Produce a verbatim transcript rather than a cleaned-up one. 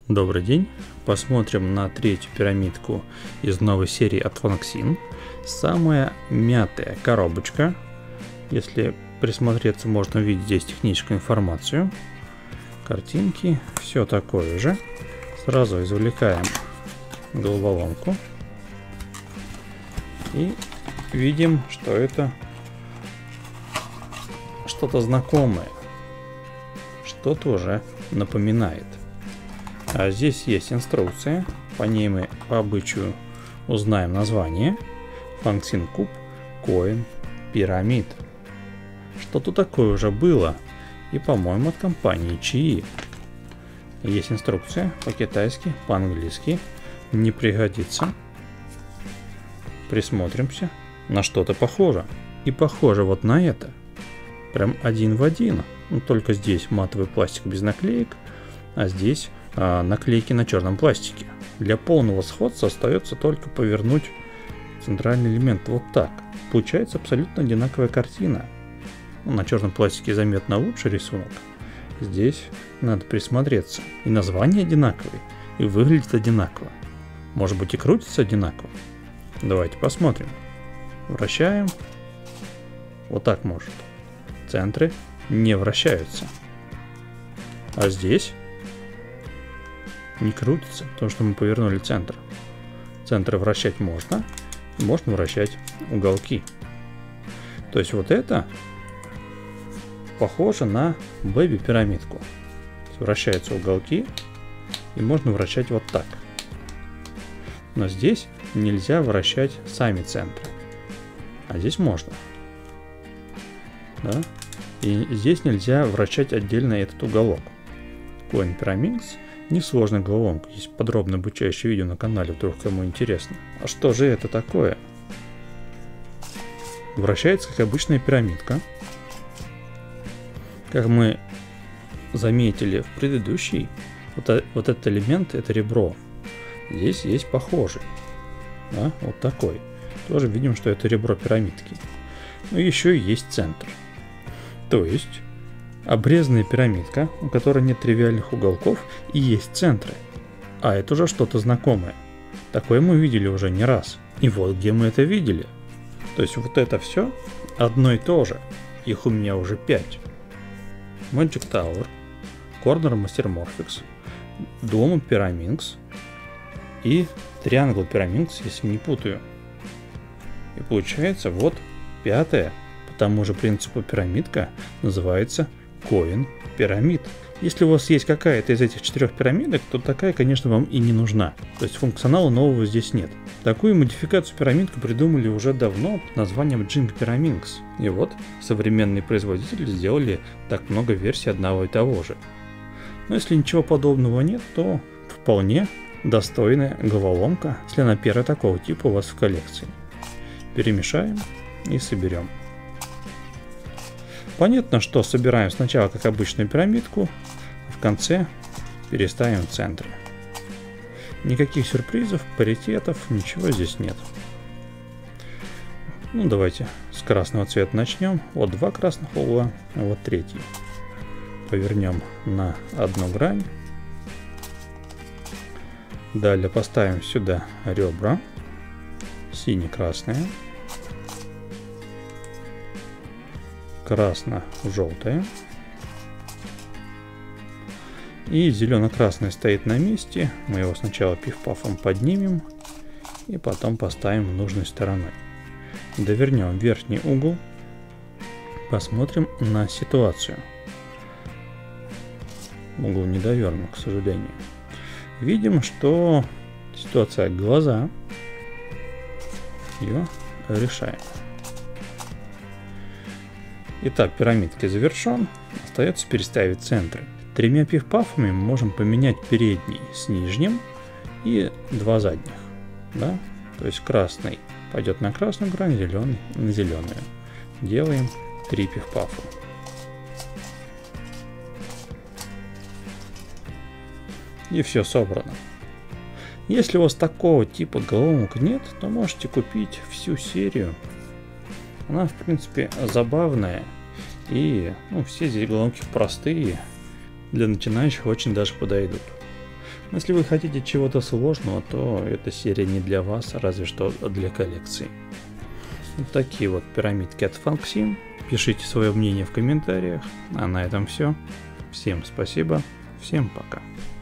Добрый день! Посмотрим на третью пирамидку из новой серии от Funxin. Самая мятая коробочка. Если присмотреться, можно увидеть здесь техническую информацию. Картинки, все такое же. Сразу извлекаем головоломку. И видим, что это что-то знакомое. Что-то уже напоминает. А здесь есть инструкция, по ней мы по обычаю узнаем название. Funxin Cube Coin Pyramid. Что-то такое уже было, и, по-моему, от компании Чии. Есть инструкция по-китайски, по-английски, не пригодится. Присмотримся, на что-то похоже. И похоже вот на это. Прям один в один. Ну, только здесь матовый пластик без наклеек, а здесь а, наклейки на черном пластике. Для полного сходства остается только повернуть центральный элемент вот так. Получается абсолютно одинаковая картина. Ну, на черном пластике заметно лучше рисунок. Здесь надо присмотреться. И название одинаковое, и выглядит одинаково. Может быть, и крутится одинаково. Давайте посмотрим. Вращаем. Вот так может. Центры не вращаются. А здесь не крутится, потому что мы повернули центр. Центры вращать можно. Можно вращать уголки. То есть вот это похоже на бэби-пирамидку. Вращаются уголки, и можно вращать вот так. Но здесь нельзя вращать сами центры. А здесь можно. Да? И здесь нельзя вращать отдельно этот уголок. Coin Pyramid несложная головоломка. Есть подробное обучающее видео на канале, вдруг кому интересно. А что же это такое? Вращается как обычная пирамидка. Как мы заметили в предыдущей, вот, вот этот элемент, это ребро. Здесь есть похожий. Да? Вот такой. Тоже видим, что это ребро пирамидки. Но еще и есть центр. То есть обрезанная пирамидка, у которой нет тривиальных уголков и есть центры. А это уже что-то знакомое. Такое мы видели уже не раз. И вот где мы это видели. То есть вот это все одно и то же. Их у меня уже пять. Magic Tower, Corner Master Morphics, Dome Pyraminx и Triangle Pyraminx, если не путаю. И получается вот пятая. По тому же принципу пирамидка называется Coin Pyramid. Если у вас есть какая-то из этих четырех пирамидок, то такая, конечно, вам и не нужна. То есть функционала нового здесь нет. Такую модификацию пирамидку придумали уже давно под названием Jing Pyraminx. И вот современные производители сделали так много версий одного и того же. Но если ничего подобного нет, то вполне достойная головоломка, если она первая такого типа у вас в коллекции. Перемешаем и соберем. Понятно, что собираем сначала как обычную пирамидку, а в конце переставим в центре. Никаких сюрпризов, паритетов, ничего здесь нет. Ну, давайте с красного цвета начнем. Вот два красных угла, а вот третий. Повернем на одну грань. Далее поставим сюда ребра. Сине-красные. Красно-желтое. И зелено-красный стоит на месте. Мы его сначала пиф-пафом поднимем и потом поставим нужной стороной. Довернем верхний угол. Посмотрим на ситуацию. Угол не довернут, к сожалению. Видим, что ситуация глаза. Ее решаем. Этап пирамидки завершен. Остается переставить центры. Тремя пиф-пафами мы можем поменять передний с нижним и два задних. Да? То есть красный пойдет на красную грань, зеленый на зеленую. Делаем три пиф-пафа. И все собрано. Если у вас такого типа головоломок нет, то можете купить всю серию. Она, в принципе, забавная. И ну, все здесь головоломки простые. Для начинающих очень даже подойдут. Если вы хотите чего-то сложного, то эта серия не для вас, разве что для коллекции. Вот такие вот пирамидки от Function. Пишите свое мнение в комментариях. А на этом все. Всем спасибо. Всем пока.